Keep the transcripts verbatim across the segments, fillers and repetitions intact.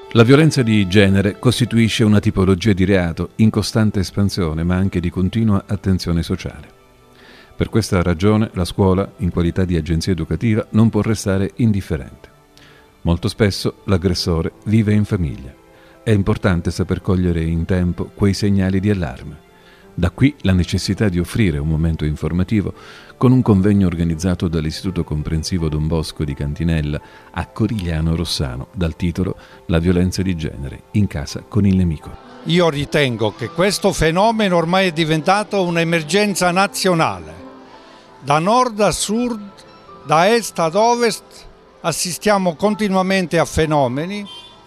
La violenza di genere costituisce una tipologia di reato in costante espansione, ma anche di continua attenzione sociale. Per questa ragione la scuola, in qualità di agenzia educativa, non può restare indifferente. Molto spesso l'aggressore vive in famiglia. È importante saper cogliere in tempo quei segnali di allarme. Da qui la necessità di offrire un momento informativo con un convegno organizzato dall'Istituto Comprensivo Don Bosco di Cantinella a Corigliano Rossano dal titolo La violenza di genere in casa con il nemico. Io ritengo che questo fenomeno ormai è diventato un'emergenza nazionale. Da nord a sud, da est ad ovest assistiamo continuamente a fenomeni,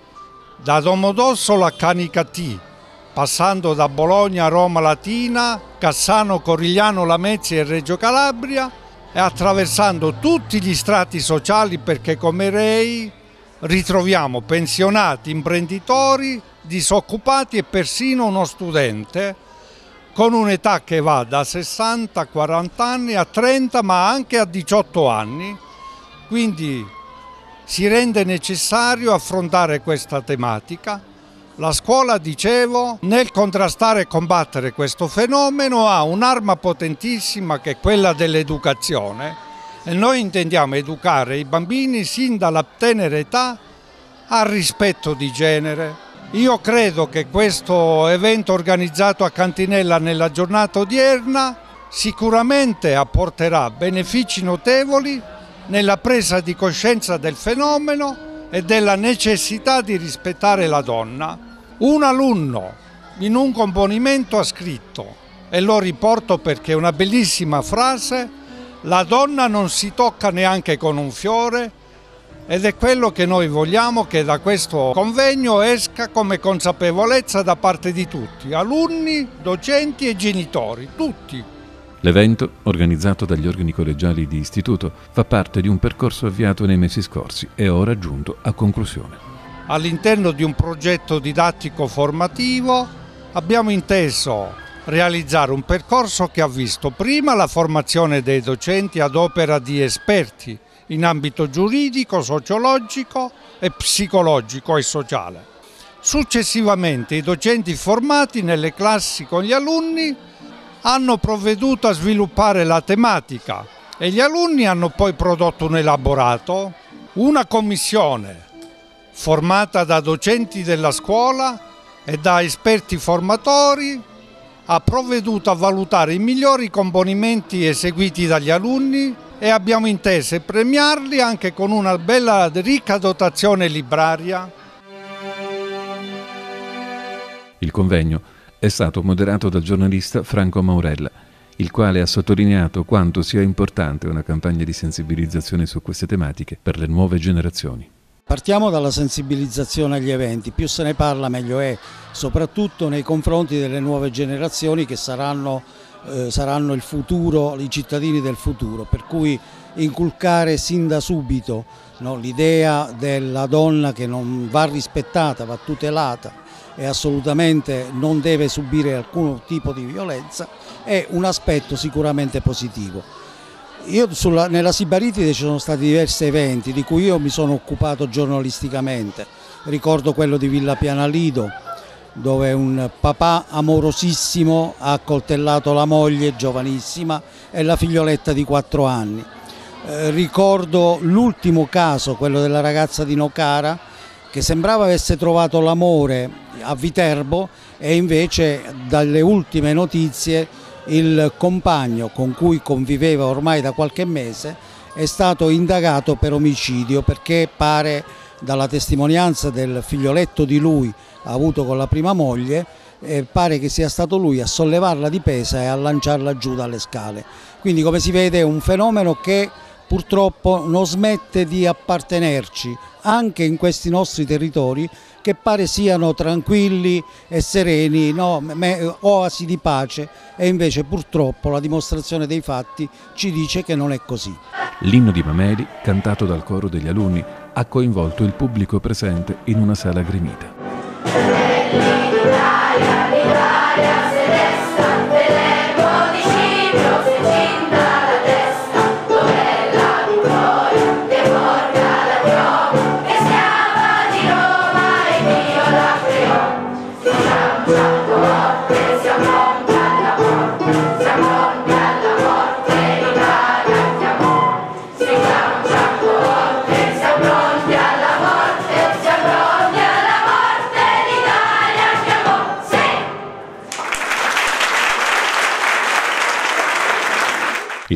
da Domodossola a Canicattì, passando da Bologna a Roma Latina, Cassano, Corigliano, Lamezia e Reggio Calabria e attraversando tutti gli strati sociali, perché come rei ritroviamo pensionati, imprenditori, disoccupati e persino uno studente con un'età che va da sessanta a quaranta anni a trenta ma anche a diciotto anni. Quindi si rende necessario affrontare questa tematica. La scuola, dicevo, nel contrastare e combattere questo fenomeno ha un'arma potentissima che è quella dell'educazione e noi intendiamo educare i bambini sin dalla tenera età al rispetto di genere. Io credo che questo evento organizzato a Cantinella nella giornata odierna sicuramente apporterà benefici notevoli nella presa di coscienza del fenomeno e della necessità di rispettare la donna. Un alunno in un componimento ha scritto, e lo riporto perché è una bellissima frase: la donna non si tocca neanche con un fiore, ed è quello che noi vogliamo che da questo convegno esca come consapevolezza da parte di tutti, alunni, docenti e genitori, tutti. L'evento, organizzato dagli organi collegiali di istituto, fa parte di un percorso avviato nei mesi scorsi e ora giunto a conclusione. All'interno di un progetto didattico formativo abbiamo inteso realizzare un percorso che ha visto prima la formazione dei docenti ad opera di esperti in ambito giuridico, sociologico e psicologico e sociale. Successivamente i docenti formati nelle classi con gli alunni hanno provveduto a sviluppare la tematica e gli alunni hanno poi prodotto un elaborato. Una commissione formata da docenti della scuola e da esperti formatori ha provveduto a valutare i migliori componimenti eseguiti dagli alunni e abbiamo inteso premiarli anche con una bella ricca dotazione libraria. Il convegno è stato moderato dal giornalista Franco Maurella, il quale ha sottolineato quanto sia importante una campagna di sensibilizzazione su queste tematiche per le nuove generazioni. Partiamo dalla sensibilizzazione agli eventi, più se ne parla meglio è, soprattutto nei confronti delle nuove generazioni che saranno, eh, saranno il futuro, i cittadini del futuro, per cui inculcare sin da subito, no, l'idea della donna che non va rispettata, va tutelata e assolutamente non deve subire alcun tipo di violenza è un aspetto sicuramente positivo. Io sulla, nella Sibaritide ci sono stati diversi eventi di cui io mi sono occupato giornalisticamente. Ricordo quello di Villa Pianalido, dove un papà amorosissimo ha accoltellato la moglie giovanissima e la figlioletta di quattro anni. Eh, ricordo l'ultimo caso, quello della ragazza di Nocara, che sembrava avesse trovato l'amore a Viterbo e invece dalle ultime notizie il compagno con cui conviveva ormai da qualche mese è stato indagato per omicidio, perché pare, dalla testimonianza del figlioletto di lui avuto con la prima moglie, eh, pare che sia stato lui a sollevarla di pesa e a lanciarla giù dalle scale. Quindi, come si vede, è un fenomeno che purtroppo non smette di appartenerci anche in questi nostri territori, che pare siano tranquilli e sereni, no? Oasi di pace, e invece purtroppo la dimostrazione dei fatti ci dice che non è così. L'inno di Mameli, cantato dal coro degli alunni, ha coinvolto il pubblico presente in una sala gremita. Che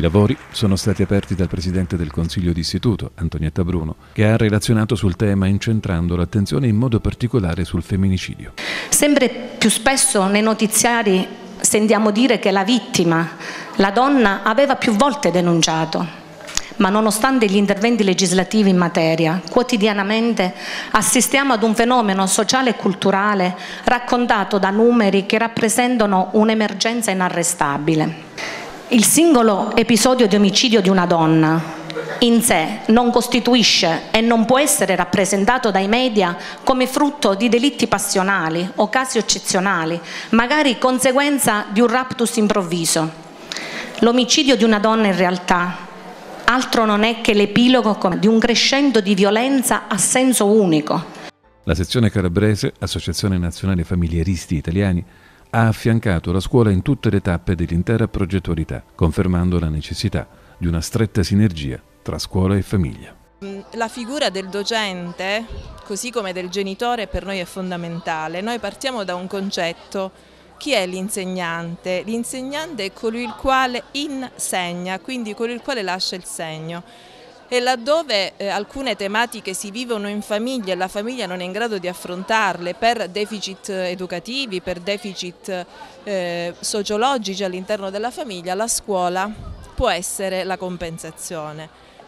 lavori sono stati aperti dal presidente del Consiglio d'Istituto, Antonietta Bruno, che ha relazionato sul tema incentrando l'attenzione in modo particolare sul femminicidio. Sempre più spesso nei notiziari sentiamo dire che la vittima, la donna, aveva più volte denunciato. Ma nonostante gli interventi legislativi in materia, quotidianamente assistiamo ad un fenomeno sociale e culturale raccontato da numeri che rappresentano un'emergenza inarrestabile. Il singolo episodio di omicidio di una donna in sé non costituisce e non può essere rappresentato dai media come frutto di delitti passionali o casi eccezionali, magari conseguenza di un raptus improvviso. L'omicidio di una donna in realtà altro non è che l'epilogo di un crescendo di violenza a senso unico. La sezione calabrese, Associazione Nazionale Familiaristi Italiani, ha affiancato la scuola in tutte le tappe dell'intera progettualità, confermando la necessità di una stretta sinergia tra scuola e famiglia. La figura del docente, così come del genitore, per noi è fondamentale. Noi partiamo da un concetto. Chi è l'insegnante? L'insegnante è colui il quale insegna, quindi colui il quale lascia il segno. E laddove eh, alcune tematiche si vivono in famiglia e la famiglia non è in grado di affrontarle per deficit educativi, per deficit eh, sociologici all'interno della famiglia, la scuola può essere la compensazione.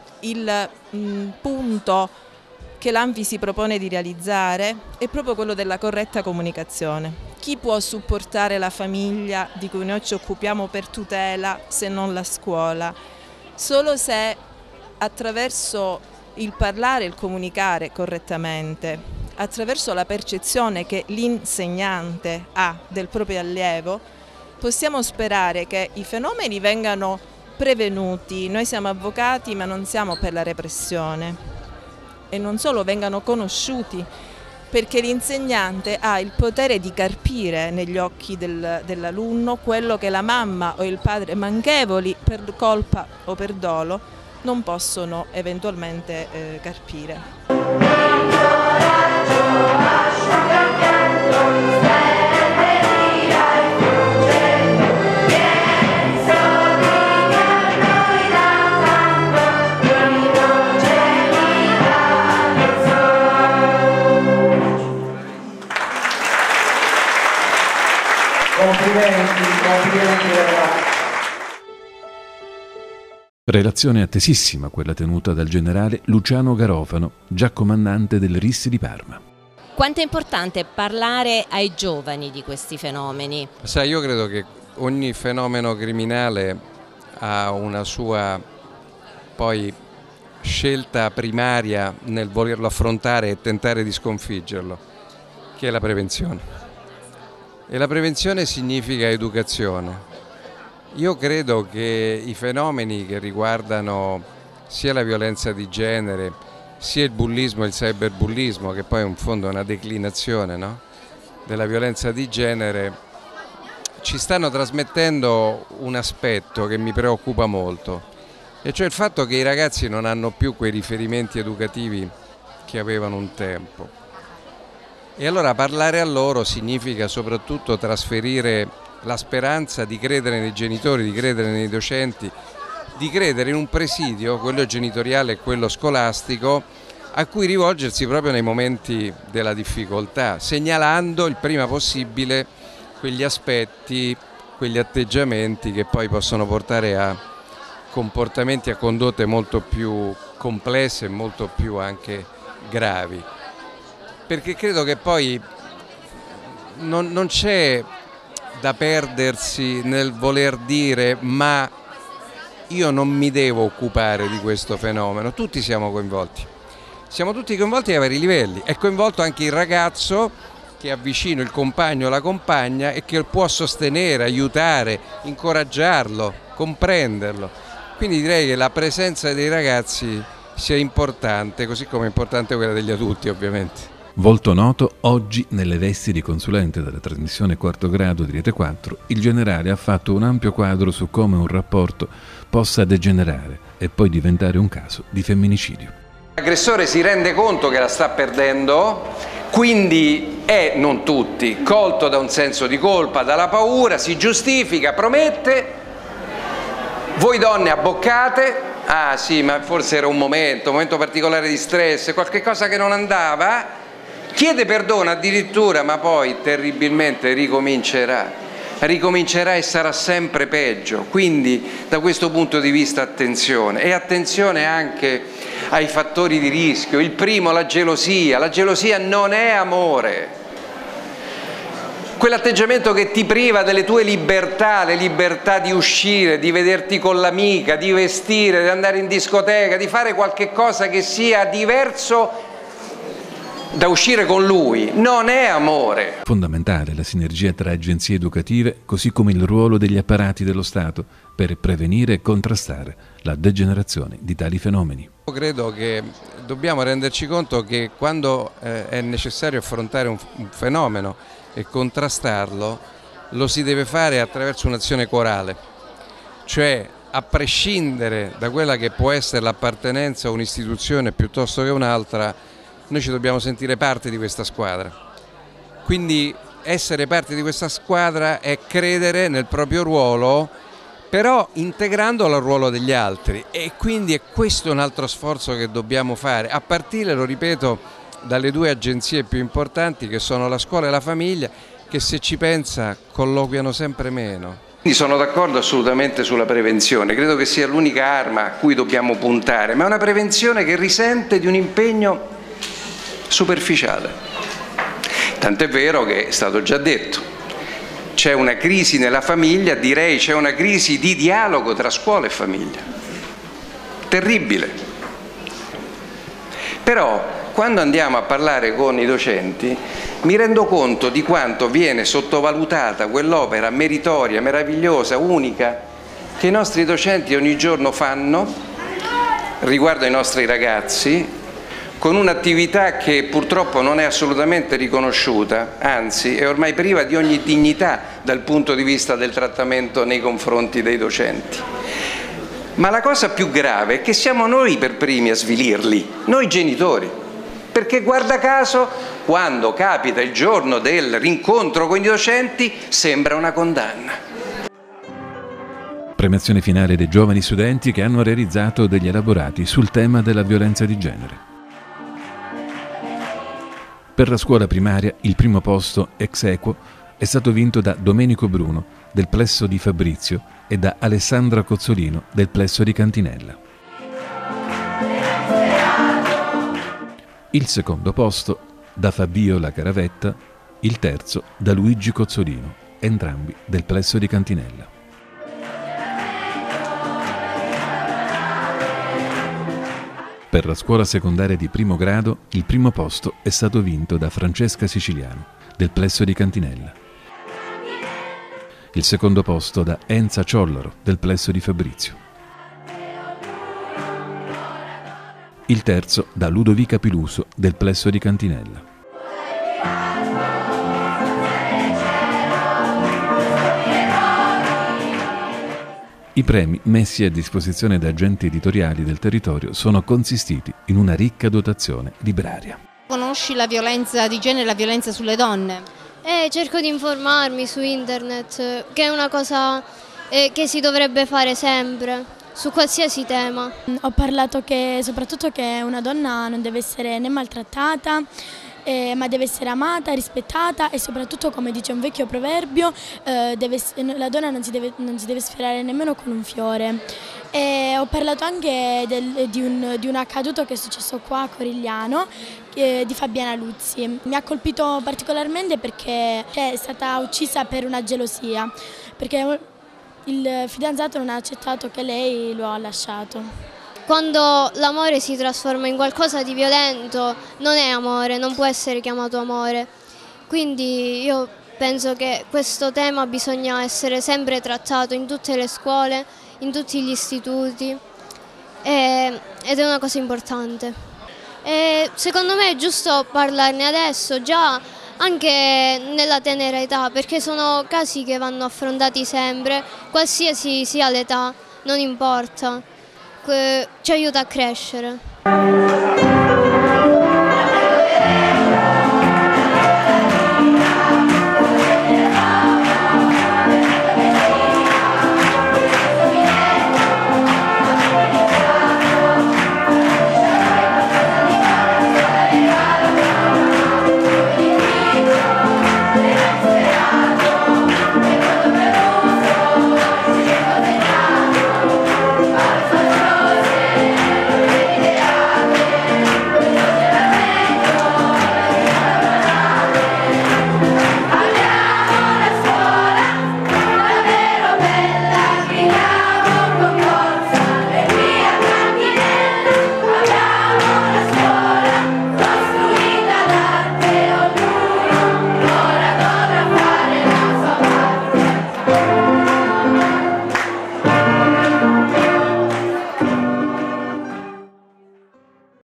Il mh, punto che l'ANFI si propone di realizzare è proprio quello della corretta comunicazione. Chi può supportare la famiglia di cui noi ci occupiamo per tutela se non la scuola? Solo se attraverso il parlare e il comunicare correttamente, attraverso la percezione che l'insegnante ha del proprio allievo, possiamo sperare che i fenomeni vengano prevenuti. Noi siamo avvocati ma non siamo per la repressione, e non solo vengano conosciuti, perché l'insegnante ha il potere di carpire negli occhi del, dell'alunno quello che la mamma o il padre manchevoli per colpa o per dolo non possono eventualmente eh, carpire. Complimenti, complimenti ragazzi. Relazione attesissima quella tenuta dal generale Luciano Garofano, già comandante del R I S di Parma. Quanto è importante parlare ai giovani di questi fenomeni? Sai, io credo che ogni fenomeno criminale ha una sua poi scelta primaria nel volerlo affrontare e tentare di sconfiggerlo, che è la prevenzione. E la prevenzione significa educazione. Io credo che i fenomeni che riguardano sia la violenza di genere, sia il bullismo e il cyberbullismo, che poi in fondo è una declinazione, no? della violenza di genere, ci stanno trasmettendo un aspetto che mi preoccupa molto, e cioè il fatto che i ragazzi non hanno più quei riferimenti educativi che avevano un tempo. E allora parlare a loro significa soprattutto trasferire la speranza di credere nei genitori, di credere nei docenti, di credere in un presidio, quello genitoriale e quello scolastico, a cui rivolgersi proprio nei momenti della difficoltà, segnalando il prima possibile quegli aspetti, quegli atteggiamenti che poi possono portare a comportamenti, a condotte molto più complesse e molto più anche gravi. Perché credo che poi non, non c'è da perdersi nel voler dire ma io non mi devo occupare di questo fenomeno. Tutti siamo coinvolti, siamo tutti coinvolti ai vari livelli, è coinvolto anche il ragazzo che è vicino, il compagno o la compagna, e che può sostenere, aiutare, incoraggiarlo, comprenderlo. Quindi direi che la presenza dei ragazzi sia importante, così come è importante quella degli adulti ovviamente. Volto noto, oggi nelle vesti di consulente della trasmissione Quarto Grado di Rete quattro, il generale ha fatto un ampio quadro su come un rapporto possa degenerare e poi diventare un caso di femminicidio. L'aggressore si rende conto che la sta perdendo, quindi è, non tutti, colto da un senso di colpa, dalla paura, si giustifica, promette Voi donne abboccate, ah sì, ma forse era un momento, un momento particolare di stress, qualche cosa che non andava, chiede perdono addirittura, ma poi terribilmente ricomincerà. ricomincerà e sarà sempre peggio, quindi da questo punto di vista attenzione, e attenzione anche ai fattori di rischio. Il primo, la gelosia. La gelosia non è amore, quell'atteggiamento che ti priva delle tue libertà, le libertà di uscire, di vederti con l'amica, di vestire, di andare in discoteca, di fare qualche cosa che sia diverso da uscire con lui, non è amore. Fondamentale la sinergia tra agenzie educative, così come il ruolo degli apparati dello Stato per prevenire e contrastare la degenerazione di tali fenomeni. Io credo che dobbiamo renderci conto che quando eh, è necessario affrontare un, un fenomeno e contrastarlo, lo si deve fare attraverso un'azione corale, cioè a prescindere da quella che può essere l'appartenenza a un'istituzione piuttosto che un'altra, noi ci dobbiamo sentire parte di questa squadra. Quindi essere parte di questa squadra è credere nel proprio ruolo, però integrandolo al ruolo degli altri, e quindi è questo un altro sforzo che dobbiamo fare, a partire, lo ripeto, dalle due agenzie più importanti che sono la scuola e la famiglia, che se ci pensa colloquiano sempre meno. Quindi sono d'accordo assolutamente sulla prevenzione, credo che sia l'unica arma a cui dobbiamo puntare, ma è una prevenzione che risente di un impegno superficiale. Tant'è vero che è stato già detto, c'è una crisi nella famiglia, direi c'è una crisi di dialogo tra scuola e famiglia, terribile. Però quando andiamo a parlare con i docenti mi rendo conto di quanto viene sottovalutata quell'opera meritoria, meravigliosa, unica che i nostri docenti ogni giorno fanno riguardo ai nostri ragazzi, con un'attività che purtroppo non è assolutamente riconosciuta, anzi è ormai priva di ogni dignità dal punto di vista del trattamento nei confronti dei docenti. Ma la cosa più grave è che siamo noi per primi a svilirli, noi genitori, perché guarda caso quando capita il giorno del rincontro con i docenti sembra una condanna. Premiazione finale dei giovani studenti che hanno realizzato degli elaborati sul tema della violenza di genere. Per la scuola primaria il primo posto ex aequo è stato vinto da Domenico Bruno del plesso di Fabrizio e da Alessandra Cozzolino del plesso di Cantinella. Il secondo posto da Fabio La Caravetta, il terzo da Luigi Cozzolino, entrambi del plesso di Cantinella. Per la scuola secondaria di primo grado, il primo posto è stato vinto da Francesca Siciliano, del plesso di Cantinella. Il secondo posto da Enza Ciollaro, del plesso di Fabrizio. Il terzo da Ludovica Piluso, del plesso di Cantinella. I premi messi a disposizione da agenti editoriali del territorio sono consistiti in una ricca dotazione libraria. Conosci la violenza di genere e la violenza sulle donne? Eh, cerco di informarmi su internet, che è una cosa eh, che si dovrebbe fare sempre, su qualsiasi tema. Ho parlato che soprattutto che una donna non deve essere né maltrattata, Eh, ma deve essere amata, rispettata e soprattutto, come dice un vecchio proverbio, eh, deve, la donna non si, deve, non si deve sfiorare nemmeno con un fiore. E ho parlato anche del, di, un, di un accaduto che è successo qua a Corigliano, eh, di Fabiana Luzzi. Mi ha colpito particolarmente perché è stata uccisa per una gelosia, perché il fidanzato non ha accettato che lei lo ha lasciato. Quando l'amore si trasforma in qualcosa di violento non è amore, non può essere chiamato amore. Quindi io penso che questo tema bisogna essere sempre trattato in tutte le scuole, in tutti gli istituti, e, ed è una cosa importante. E secondo me è giusto parlarne adesso, già anche nella tenera età, perché sono casi che vanno affrontati sempre, qualsiasi sia l'età, non importa. Ci aiuta a crescere.